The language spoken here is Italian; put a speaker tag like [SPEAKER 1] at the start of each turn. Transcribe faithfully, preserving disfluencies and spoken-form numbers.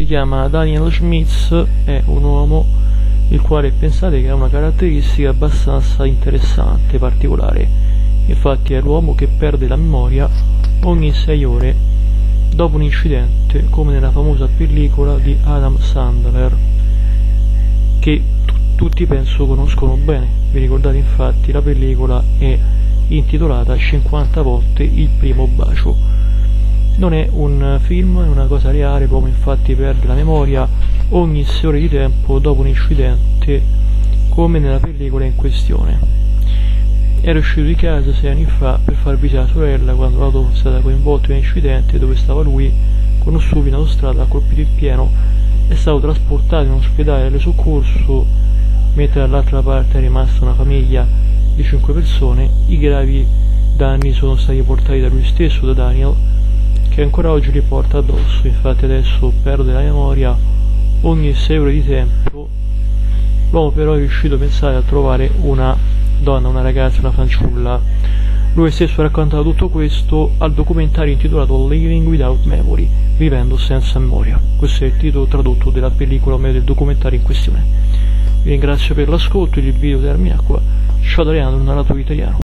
[SPEAKER 1] chiama Daniel Schmitz, è un uomo il quale pensate che ha una caratteristica abbastanza interessante, particolare. Infatti è l'uomo che perde la memoria ogni sei ore dopo un incidente, come nella famosa pellicola di Adam Sandler, che t- tutti penso conoscono bene. Vi ricordate? Infatti la pellicola è intitolata cinquanta volte il primo bacio. Non è un film, è una cosa reale. L'uomo infatti perde la memoria ogni sei ore di tempo dopo un incidente, come nella pellicola in questione. Era uscito di casa sei anni fa per far visita alla sorella quando l'auto è stata coinvolta in un incidente dove stava lui con un S U V in autostrada, ha colpito in pieno, è stato trasportato in un ospedale alle soccorso, mentre dall'altra parte è rimasta una famiglia di cinque persone. I gravi danni sono stati portati da lui stesso, da Daniel, che ancora oggi li porta addosso. Infatti adesso perde la memoria ogni sei ore di tempo. L'uomo però è riuscito, a pensare, a trovare una donna, una ragazza, una fanciulla. Lui stesso ha raccontato tutto questo al documentario intitolato Living Without Memory, vivendo senza memoria. Questo è il titolo tradotto della pellicola o meglio del documentario in questione. Vi ringrazio per l'ascolto, il video termina qua. Ciao da Leandro, un narratore italiano.